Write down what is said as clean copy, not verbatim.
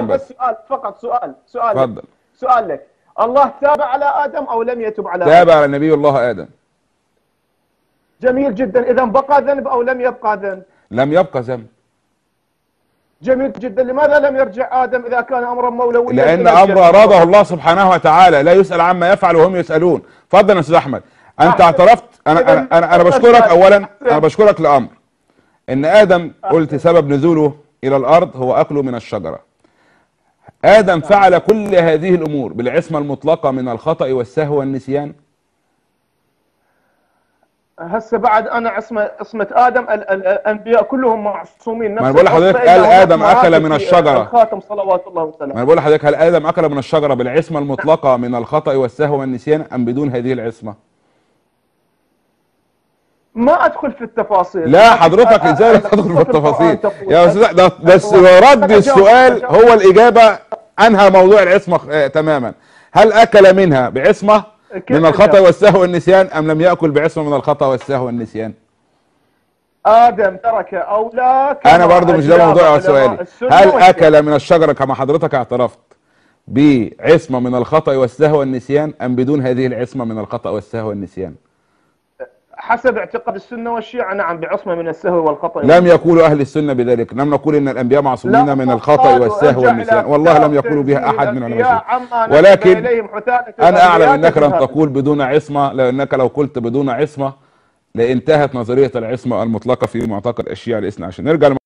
سؤال بس. سؤال فقط، سؤال اتفضل. سؤال لك. الله تاب على آدم أو لم يتب على تاب آدم؟ على نبي الله آدم. جميل جدا. إذا بقى ذنب أو لم يبقى ذنب؟ لم يبقى ذنب. جميل جدا. لماذا لم يرجع آدم إذا كان أمرا مولويا؟ لأن أمر أراده الله سبحانه وتعالى، لا يسأل عما يفعل وهم يسألون. اتفضل يا أستاذ أحمد. أنت اعترفت. أنا بشكرك أولا، أنا بشكرك لأمر إن آدم قلت سبب نزوله إلى الأرض هو أكله من الشجرة. آدم فعل كل هذه الأمور بالعصمة المطلقة من الخطأ والسهو والنسيان. هسه بعد أنا عصمة آدم، الأنبياء كلهم معصومين. ما أنا بقول لحضرتك هل آدم أكل من الشجرة؟ الخاتم صلوات الله وسلامه. ما أنا بقول لحضرتك هل آدم أكل من الشجرة بالعصمة المطلقة من الخطأ والسهو والنسيان أم بدون هذه العصمة؟ ما ادخل في التفاصيل. لا حضرتك ازاي لا تدخل في التفاصيل يا استاذ؟ ده بس رد السؤال هو الاجابه انهى موضوع العصمه تماما. هل اكل منها بعصمه من الخطا والسهو والنسيان ام لم ياكل بعصمه من الخطا والسهو والنسيان؟ ادم ترك او لا؟ انا برضو مش ده موضوع سؤالي. هل اكل من الشجره كما حضرتك اعترفت بعصمه من الخطا والسهو والنسيان ام بدون هذه العصمه من الخطا والسهو والنسيان؟ حسب اعتقاد السنة والشيعة نعم، بعصمة من السهو والخطأ. لم يقول أهل السنة بذلك. لم نقول إن الأنبياء معصومين من الخطأ والسهو والنسيان، والله لم يقولوا بها أحد من علماء. ولكن أنا أعلم أنك لم تقول بدون عصمة، لأنك لو قلت بدون عصمة لانتهت نظرية العصمة المطلقة في معتقد الشيعة الاثنى عشر. نرجع